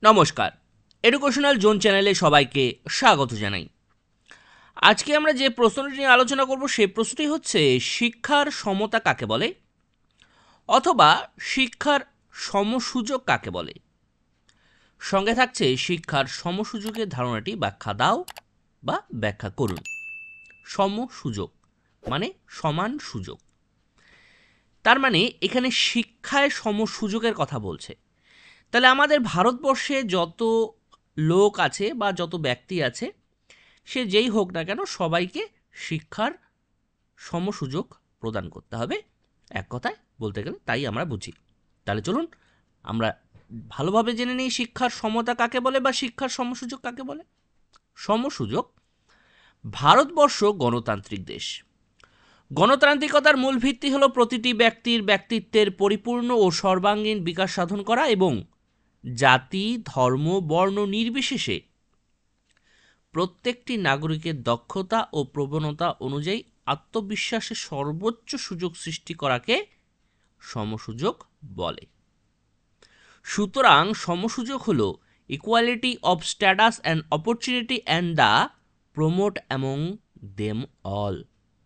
নমস্কার, educational zone চ্যানেলে সবাইকে স্বাগত জানাই। আজকে আমরা যে প্রশ্নটি নিয়ে আলোচনা করব সেই প্রশ্নটি হচ্ছে শিক্ষার সমতা কাকে বলে, অথবা শিক্ষার সমসুযোগ কাকে বলে। সঙ্গে থাকছে শিক্ষার সমসুযোগের ধারণাটি ব্যাখ্যা দাও বা ব্যাখ্যা করুন। সমসুযোগ মানে সমান সুযোগ, তার মানে এখানে শিক্ষায় সমসুযোগের কথা বলছে। তাহলে আমাদের ভারতবর্ষে যত লোক আছে বা যত ব্যক্তি আছে, সে যেই হোক না কেন, সবাইকে শিক্ষার সমসুযোগ প্রদান করতে হবে, এক কথায় বলতে গেলে তাই আমরা বুঝি। তাহলে চলুন আমরা ভালোভাবে জেনে নিই শিক্ষার সমতা কাকে বলে বা শিক্ষার সমসুযোগ কাকে বলে। সমসুযোগ, ভারতবর্ষ গণতান্ত্রিক দেশ। গণতান্ত্রিকতার মূল ভিত্তি হলো প্রতিটি ব্যক্তির ব্যক্তিত্বের পরিপূর্ণ ও সর্বাঙ্গীন বিকাশ সাধন করা এবং জাতি, ধর্ম, বর্ণ নির্বিশেষে প্রত্যেকটি নাগরিকের দক্ষতা ও প্রবণতা অনুযায়ী আত্মবিশ্বাসের সর্বোচ্চ সুযোগ সৃষ্টি করাকে সমসুযোগ বলে। সুতরাং সমসুযোগ হলো equality of status and opportunity and the promote among them all.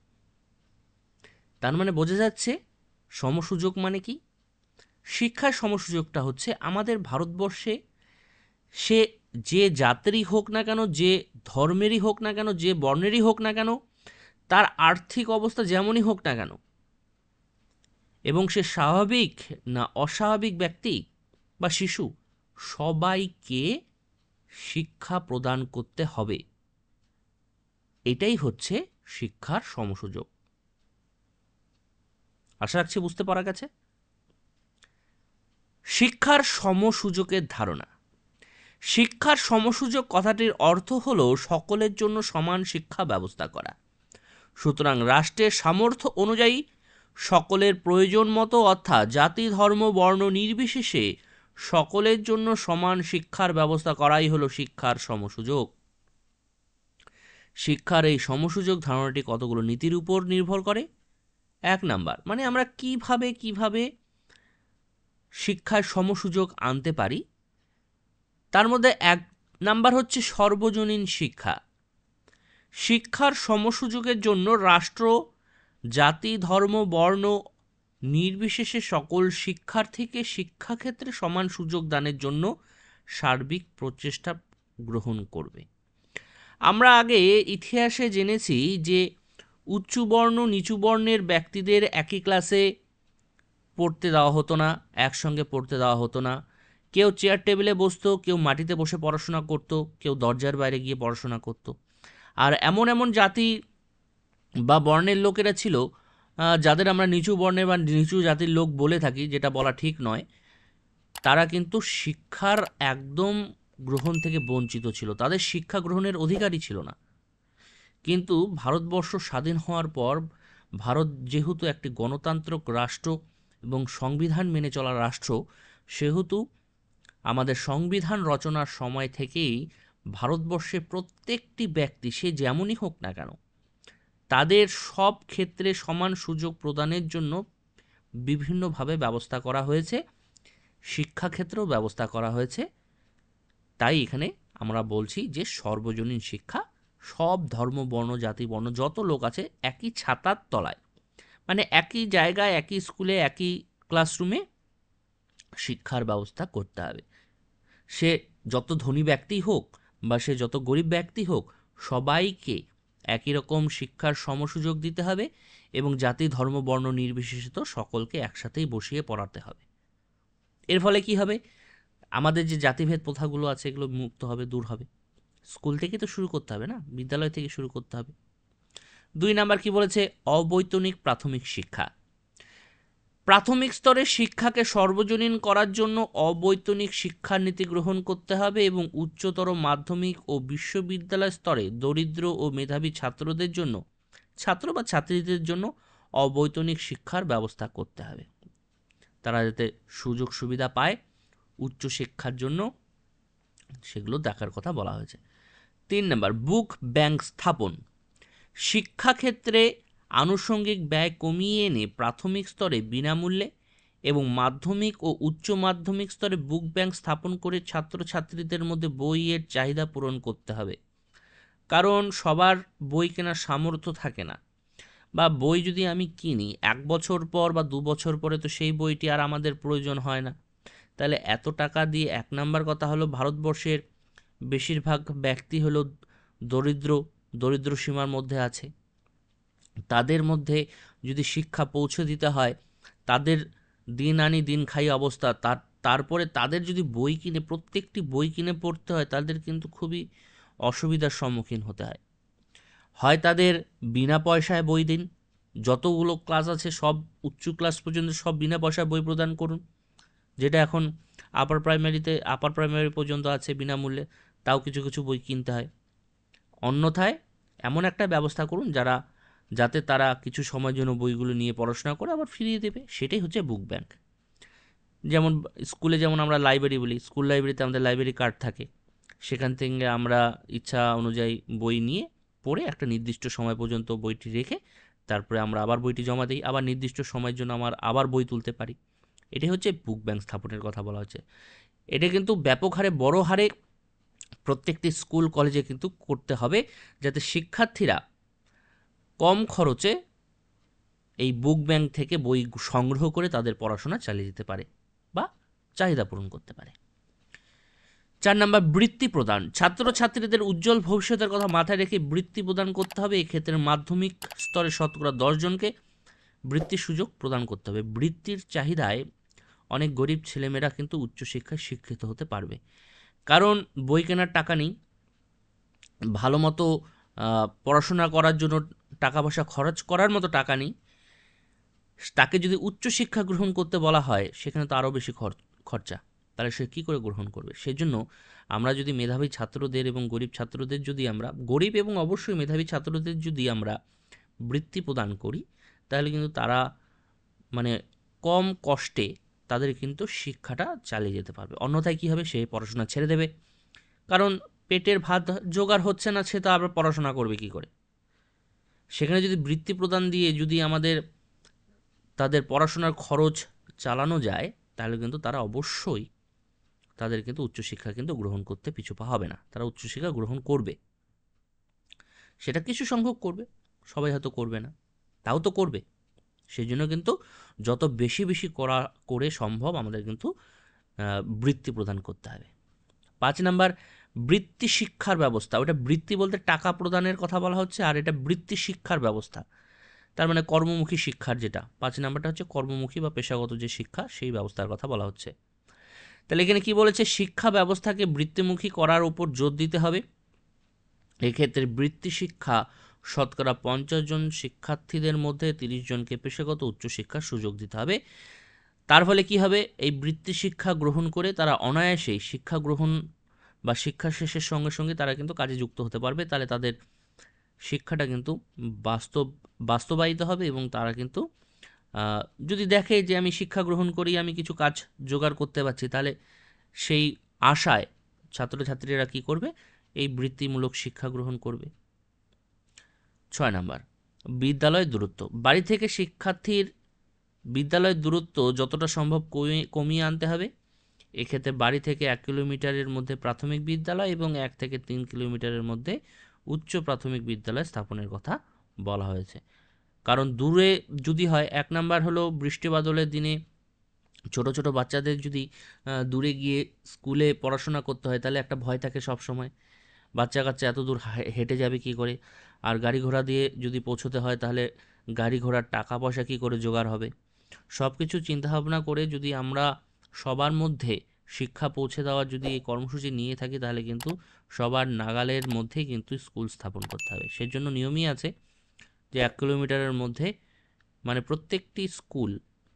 তার মানে বোঝা যাচ্ছে সমসুযোগ মানে কি। শিক্ষার সমসুযোগটা হচ্ছে আমাদের ভারতবর্ষে সে যে জাতেরই হোক না কেন, যে ধর্মেরই হোক না কেন, যে বর্ণেরই হোক না কেন, তার আর্থিক অবস্থা যেমনই হোক না কেন, এবং সে স্বাভাবিক না অস্বাভাবিক ব্যক্তি বা শিশু, সবাইকে শিক্ষা প্রদান করতে হবে। এটাই হচ্ছে শিক্ষার সমসুযোগ। আশা রাখছি বুঝতে পারা গেছে। শিক্ষার সমসুযোগের ধারণা। শিক্ষার সমসুযোগ কথাটির অর্থ হলো সকলের জন্য সমান শিক্ষা ব্যবস্থা করা। সুতরাং রাষ্ট্রের সামর্থ্য অনুযায়ী সকলের প্রয়োজন মতো, অর্থাৎ জাতি, ধর্ম, বর্ণ নির্বিশেষে সকলের জন্য সমান শিক্ষার ব্যবস্থা করাই হলো শিক্ষার সমসুযোগ। শিক্ষার এই সমসুযোগ ধারণাটি কতগুলো নীতির উপর নির্ভর করে। 1 নাম্বার, মানে আমরা কিভাবে শিক্ষার সমসুযোগ আনতে পারি। তার মধ্যে 1 নাম্বার হচ্ছে সর্বজনীন শিক্ষা। শিক্ষার সমসুযোগের জন্য রাষ্ট্র জাতি, ধর্ম, বর্ণ নির্বিশেষে সকল শিক্ষার্থীকে শিক্ষাক্ষেত্রে সমান সুযোগ দানের জন্য সার্বিক প্রচেষ্টা গ্রহণ করবে। আমরা আগে ইতিহাসে জেনেছি যে উঁচু বর্ণ নিচু বর্ণের ব্যক্তিদের একই ক্লাসে পড়তে দেওয়া হতো না, একসঙ্গে পড়তে দেওয়া হতো না। কেউ চেয়ার টেবিলে বসতো, কেউ মাটিতে বসে পড়াশোনা করতো, কেউ দরজার বাইরে গিয়ে পড়াশোনা করতো। আর এমন এমন জাতি বা বর্ণের লোকেরা ছিল যাদের আমরা নিচু বর্ণের বা নিচু জাতির লোক বলে থাকি, যেটা বলা ঠিক নয়। তারা কিন্তু শিক্ষার একদম গ্রহণ থেকে বঞ্চিত ছিল, তাদের শিক্ষা গ্রহণের অধিকারই ছিল না। কিন্তু ভারতবর্ষ স্বাধীন হওয়ার পর ভারত যেহেতু একটি গণতান্ত্রিক রাষ্ট্র এবং সংবিধান মেনে চলা রাষ্ট্র, সেহেতু আমাদের সংবিধান রচনার সময় থেকেই ভারতবর্ষে প্রত্যেকটি ব্যক্তি, সে যেমনই হোক না কেন, তাদের সব ক্ষেত্রে সমান সুযোগ প্রদানের জন্য বিভিন্নভাবে ব্যবস্থা করা হয়েছে, শিক্ষাক্ষেত্রেও ব্যবস্থা করা হয়েছে। তাই এখানে আমরা বলছি যে সর্বজনীন শিক্ষা, সব ধর্ম, বর্ণ, জাতি, বর্ণ যত লোক আছে একই ছাতার তলায়, মানে একই জায়গায়, একই স্কুলে, একই ক্লাসরুমে শিক্ষার ব্যবস্থা করতে হবে। সে যত ধনী ব্যক্তি হোক বা সে যত গরিব ব্যক্তি হোক, সবাইকে একই রকম শিক্ষার সমসুযোগ দিতে হবে এবং জাতি, ধর্ম, বর্ণ নির্বিশেষে তো সকলকে একসাথেই বসিয়ে পড়াতে হবে। এর ফলে কি হবে, আমাদের যে জাতিভেদ প্রথাগুলো আছে এগুলো মুক্ত হবে, দূর হবে। স্কুল থেকে তো শুরু করতে হবে না, বিদ্যালয় থেকে শুরু করতে হবে। 2 নাম্বার কি বলেছে, অবৈতনিক প্রাথমিক শিক্ষা। প্রাথমিক স্তরের শিক্ষাকে সর্বজনীন করার জন্য অবৈতনিক শিক্ষানীতি গ্রহণ করতে হবে এবং উচ্চতর মাধ্যমিক ও বিশ্ববিদ্যালয় স্তরে দরিদ্র ও মেধাবী ছাত্রদের জন্য, ছাত্র বা ছাত্রীদের জন্য অবৈতনিক শিক্ষার ব্যবস্থা করতে হবে। তারা যাতে সুযোগ সুবিধা পায় উচ্চশিক্ষার জন্য, সেগুলো দেখার কথা বলা হয়েছে। 3 নম্বর, বুক ব্যাংক স্থাপন। শিক্ষাক্ষেত্রে আনুষঙ্গিক ব্যয় কমিয়ে এনে প্রাথমিক স্তরে বিনামূল্যে এবং মাধ্যমিক ও উচ্চ মাধ্যমিক স্তরে বুক ব্যাংক স্থাপন করে ছাত্রছাত্রীদের মধ্যে বইয়ের চাহিদা পূরণ করতে হবে। কারণ সবার বই কেনার সামর্থ্য থাকে না, বা বই যদি আমি কিনি 1 বছর পর বা 2 বছর পরে, তো সেই বইটি আর আমাদের প্রয়োজন হয় না। তাহলে এত টাকা দিয়ে, 1 নাম্বার কথা হলো ভারতবর্ষের বেশিরভাগ ব্যক্তি হলো দরিদ্র সীমার মধ্যে আছে। তাদের মধ্যে যদি শিক্ষা পৌঁছে দিতে হয়, তাদের দিন আনি দিন খাই অবস্থা, তারপরে তাদের যদি বই কিনে, প্রত্যেকটি বই কিনে পড়তে হয়, তাদের কিন্তু খুবই অসুবিধার সম্মুখীন হতে হয়। হয় তাদের বিনা পয়সায় বই দিন, যতগুলো ক্লাস আছে সব, উচ্চ ক্লাস পর্যন্ত সব বিনা পয়সায় বই প্রদান করুন, যেটা এখন আপার প্রাইমারি পর্যন্ত আছে বিনামূল্যে, তাও কিছু কিছু বই কিনতে হয়। অন্যথায় এমন একটা ব্যবস্থা করুন যাতে তারা কিছু সময়ের জন্য বইগুলো নিয়ে পড়াশোনা করে আবার ফিরিয়ে দেবে, সেটাই হচ্ছে বুক ব্যাংক। যেমন স্কুলে যেমন আমরা লাইব্রেরি বলি, স্কুল লাইব্রেরিতে আমাদের লাইব্রেরি কার্ড থাকে, সেখান থেকে আমরা ইচ্ছা অনুযায়ী বই নিয়ে পড়ে একটা নির্দিষ্ট সময় পর্যন্ত বইটি রেখে তারপরে আমরা আবার বইটি জমা দিই, আবার নির্দিষ্ট সময়ের জন্য আবার বই তুলতে পারি। এটাই হচ্ছে বুক ব্যাংক স্থাপনের কথা বলা হচ্ছে। এটা কিন্তু ব্যাপক হারে, বড় হারে প্রত্যেকটি স্কুল কলেজে কিন্তু করতে হবে, যাতে শিক্ষার্থীরা কম খরচে এই বুক ব্যাংক থেকে বই সংগ্রহ করে তাদের পড়াশোনা চালিয়ে যেতে পারে বা চাহিদা পূরণ করতে পারে। 4 নাম্বার, বৃত্তি প্রদান। ছাত্রছাত্রীদের উজ্জ্বল ভবিষ্যতের কথা মাথায় রেখে বৃত্তি প্রদান করতে হবে। এক্ষেত্রে মাধ্যমিক স্তরে 10জনকে বৃত্তির সুযোগ প্রদান করতে হবে। বৃত্তির চাহিদায় অনেক গরিব ছেলেমেয়েরা কিন্তু উচ্চশিক্ষায় শিক্ষিত হতে পারবে। কারণ বই কেনার টাকা নেই, ভালো মতো পড়াশোনা করার জন্য টাকা পয়সা খরচ করার মতো টাকা নেই, তাকে যদি উচ্চশিক্ষা গ্রহণ করতে বলা হয় সেখানে তো আরও বেশি খরচা, তাহলে সে কী করে গ্রহণ করবে? সেজন্য আমরা যদি মেধাবী ছাত্রদের এবং গরিব ছাত্রদের যদি আমরা, গরিব এবং অবশ্যই মেধাবী ছাত্রদের যদি আমরা বৃত্তি প্রদান করি, তাহলে কিন্তু তারা মানে কম কষ্টে তাদের কিন্তু শিক্ষাটা চালিয়ে যেতে পারবে। অন্যথায় কী হবে? সে পড়াশোনা ছেড়ে দেবে, কারণ পেটের ভাত জোগাড় হচ্ছে না, সে তো আবার পড়াশোনা করবে কী করে? সেখানে যদি বৃত্তি প্রদান দিয়ে যদি আমাদের তাদের পড়াশোনার খরচ চালানো যায়, তাহলে কিন্তু তারা অবশ্যই তাদের কিন্তু উচ্চশিক্ষা কিন্তু গ্রহণ করতে পিছুপা হবে না, তারা উচ্চশিক্ষা গ্রহণ করবে। সেটা কিছু সংখ্যক করবে, সবাই হয়তো করবে না, তাও তো করবে। সেই জন্য কিন্তু যত বেশি বেশি করে সম্ভব আমাদের কিন্তু বৃত্তি প্রদান করতে হবে। 5 নাম্বার, বৃত্তি শিক্ষার ব্যবস্থা। ওটা বৃত্তি বলতে টাকা প্রদানের কথা বলা হচ্ছে, আর এটা বৃত্তি শিক্ষার ব্যবস্থা, তার মানে কর্মমুখী শিক্ষার, যেটা 5 নাম্বারটা হচ্ছে কর্মমুখী বা পেশাগত যে শিক্ষা, সেই ব্যবস্থার কথা বলা হচ্ছে। তাহলে এখানে কি বলেছে? শিক্ষা ব্যবস্থাকে বৃত্তিমুখী করার উপর জোর দিতে হবে। এক্ষেত্রে বৃত্তি শিক্ষা 50জন শিক্ষার্থীদের মধ্যে 30জনকে পেশাগত উচ্চশিক্ষার সুযোগ দিতে হবে। তার ফলে কি হবে? এই বৃত্তি শিক্ষা গ্রহণ করে তারা অনায়াসেই শিক্ষা গ্রহণ বা শিক্ষা শেষের সঙ্গে সঙ্গে তারা কিন্তু কাজে যুক্ত হতে পারবে। তাহলে তাদের শিক্ষাটা কিন্তু বাস্তবায়িত হবে এবং তারা কিন্তু যদি দেখে যে আমি শিক্ষা গ্রহণ করি, আমি কিছু কাজ জোগাড় করতে পারছি, তাহলে সেই আশায় ছাত্রছাত্রীরা কি করবে? এই বৃত্তিমূলক শিক্ষা গ্রহণ করবে। 6 নাম্বার, বিদ্যালয়ের দূরত্ব। বাড়ি থেকে শিক্ষার্থীর বিদ্যালয়ের দূরত্ব যতটা সম্ভব কমিয়ে আনতে হবে। এক্ষেত্রে বাড়ি থেকে 1 কিলোমিটারের মধ্যে প্রাথমিক বিদ্যালয় এবং 1 থেকে 3 কিলোমিটারের মধ্যে উচ্চ প্রাথমিক বিদ্যালয় স্থাপনের কথা বলা হয়েছে। কারণ দূরে যদি হয়, 1 নাম্বার হলো বৃষ্টি বাদলের দিনে ছোট ছোট বাচ্চাদের যদি দূরে গিয়ে স্কুলে পড়াশোনা করতে হয়, তাহলে একটা ভয় থাকে সব সময়, বাচ্চা কাচ্চা এত দূর হেঁটে যাবে কি করে, আর গাড়ি ঘোড়া দিয়ে যদি পৌঁছতে হয় তাহলে গাড়ি ঘোড়ার টাকা পয়সা কি করে জোগাড় হবে। সব কিছু চিন্তাভাবনা করে যদি আমরা সবার মধ্যে শিক্ষা পৌঁছে দেওয়ার যদি এই কর্মসূচি নিয়ে থাকি, তাহলে কিন্তু সবার নাগালের মধ্যেই কিন্তু স্কুল স্থাপন করতে হবে। সেজন্য নিয়মই আছে যে 1 কিলোমিটারের মধ্যে, মানে প্রত্যেকটি স্কুল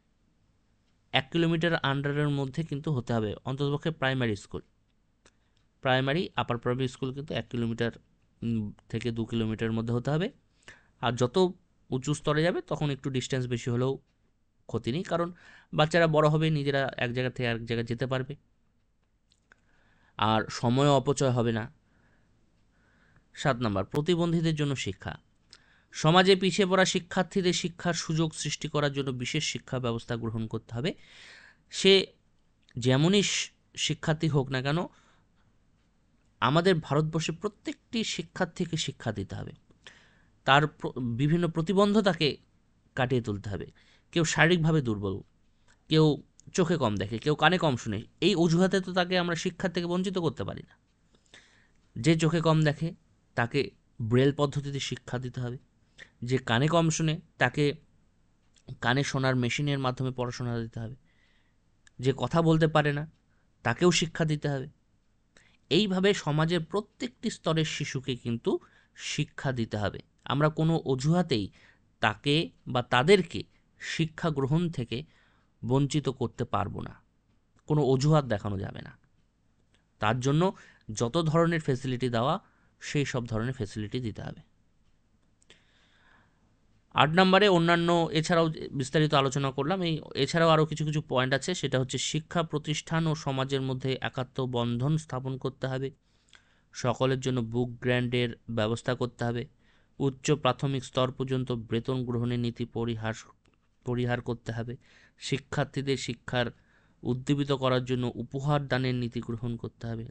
1 কিলোমিটার আন্ডারের মধ্যে কিন্তু হতে হবে, অন্ততপক্ষে primary school, primary upper primary school কিন্তু 1 কিলোমিটার থেকে 2 কিলোমিটারের মধ্যে হতে হবে। আর যত উঁচু স্তরে যাবে তখন একটু ডিস্টেন্স বেশি হলেও ক্ষতি নেই, কারণ বাচ্চারা বড় হবে, নিজেরা এক জায়গা থেকে আরেক জায়গায় যেতে পারবে, আর সময়ও অপচয় হবে না। 7 নাম্বার, প্রতিবন্ধীদের জন্য শিক্ষা। সমাজে পিছিয়ে পড়া শিক্ষার্থীদের শিক্ষার সুযোগ সৃষ্টি করার জন্য বিশেষ শিক্ষা ব্যবস্থা গ্রহণ করতে হবে। সে যেমনই শিক্ষার্থী হোক না কেন, আমাদের ভারতবর্ষে প্রত্যেকটি শিক্ষার্থীকে শিক্ষা দিতে হবে। তার বিভিন্ন প্রতিবন্ধতাকে কাটিয়ে তুলতে হবে। কেউ শারীরিকভাবে দুর্বল, কেউ চোখে কম দেখে, কেউ কানে কম শুনে, এই অজুহাতে তো তাকে আমরা শিক্ষার থেকে বঞ্চিত করতে পারি না। যে চোখে কম দেখে তাকে ব্রেল পদ্ধতিতে শিক্ষা দিতে হবে। যে কানে কম শুনে তাকে কানে শোনার মেশিনের মাধ্যমে পড়াশোনা দিতে হবে। যে কথা বলতে পারে না তাকেও শিক্ষা দিতে হবে। এইভাবে সমাজের প্রত্যেকটি স্তরের শিশুকে কিন্তু শিক্ষা দিতে হবে। আমরা কোনো অজুহাতেই তাকে বা তাদেরকে শিক্ষা গ্রহণ থেকে বঞ্চিত করতে পারবো না, কোনো অজুহাত দেখানো যাবে না। তার জন্য যত ধরনের ফেসিলিটি দেওয়া, সেই সব ধরনের ফেসিলিটি দিতে হবে। 8 নম্বরে অন্যান্য, এছাড়াও বিস্তারিত আলোচনা করলাম। এছাড়াও আরও কিছু কিছু পয়েন্ট আছে, সেটা হচ্ছে শিক্ষা প্রতিষ্ঠান ও সমাজের মধ্যে একাত্ম বন্ধন স্থাপন করতে হবে। সকলের জন্য বুক গ্র্যান্ডের ব্যবস্থা করতে হবে। উচ্চ প্রাথমিক স্তর পর্যন্ত বেতন গ্রহণের নীতি পরিহার করতে হবে। শিক্ষার্থীদের শিক্ষার উদ্দীপিত করার জন্য উপহার দানের নীতি গ্রহণ করতে হবে।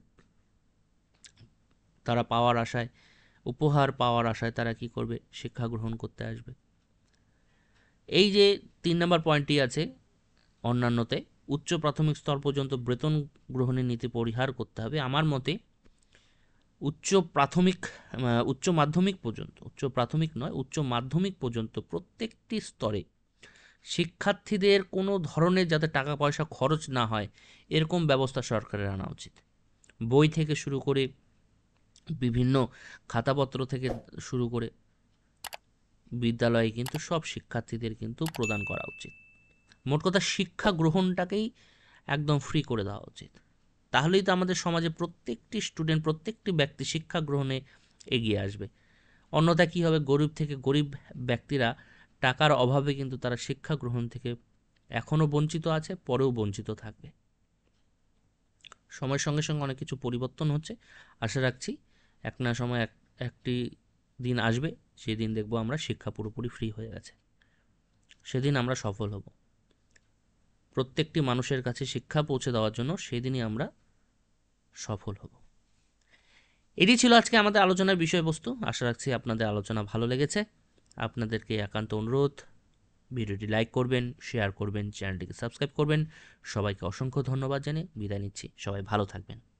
তারা উপহার পাওয়ার আশায় তারা কি করবে? শিক্ষা গ্রহণ করতে আসবে। এই যে 3 নম্বর পয়েন্টটি আছে অন্যান্যতে, উচ্চ প্রাথমিক স্তর পর্যন্ত বেতন গ্রহণের নীতি পরিহার করতে হবে। আমার মতে উচ্চ মাধ্যমিক পর্যন্ত প্রত্যেকটি স্তরে শিক্ষার্থীদের কোনো ধরনের যাতে টাকা পয়সা খরচ না হয়, এরকম ব্যবস্থা সরকারের আনা উচিত। বই থেকে শুরু করে বিভিন্ন খাতাপত্র থেকে শুরু করে বিদ্যালয়ে কিন্তু সব শিক্ষার্থীদের কিন্তু প্রদান করা উচিত। মোট কথা শিক্ষা গ্রহণটাকেই একদম ফ্রি করে দেওয়া উচিত। তাহলেই তো আমাদের সমাজে প্রত্যেকটি স্টুডেন্ট, প্রত্যেকটি ব্যক্তি শিক্ষা গ্রহণে এগিয়ে আসবে। অন্যথা কী হবে? গরিব ব্যক্তিরা টাকার অভাবে কিন্তু তারা শিক্ষা গ্রহণ থেকে এখনও বঞ্চিত আছে, পরেও বঞ্চিত থাকবে। সময়ের সঙ্গে সঙ্গে অনেক কিছু পরিবর্তন হচ্ছে। আশা রাখছি এক না সময় একটি দিন আসবে, সেদিন দেখব আমরা শিক্ষা পুরোপুরি ফ্রি হয়ে গেছে। সেদিন আমরা সফল হব। প্রত্যেকটি মানুষের কাছে শিক্ষা পৌঁছে দেওয়ার জন্য সেদিনই আমরা সফল হব। এটি ছিল আজকে আমাদের আলোচনার বিষয়বস্তু। আশা রাখছি আপনাদের আলোচনা ভালো লেগেছে। আপনাদেরকে একান্ত অনুরোধ, ভিডিওটি লাইক করবেন, শেয়ার করবেন, চ্যানেলটিকে সাবস্ক্রাইব করবেন। সবাইকে অসংখ্য ধন্যবাদ জানিয়ে বিদায় নিচ্ছি। সবাই ভালো থাকবেন।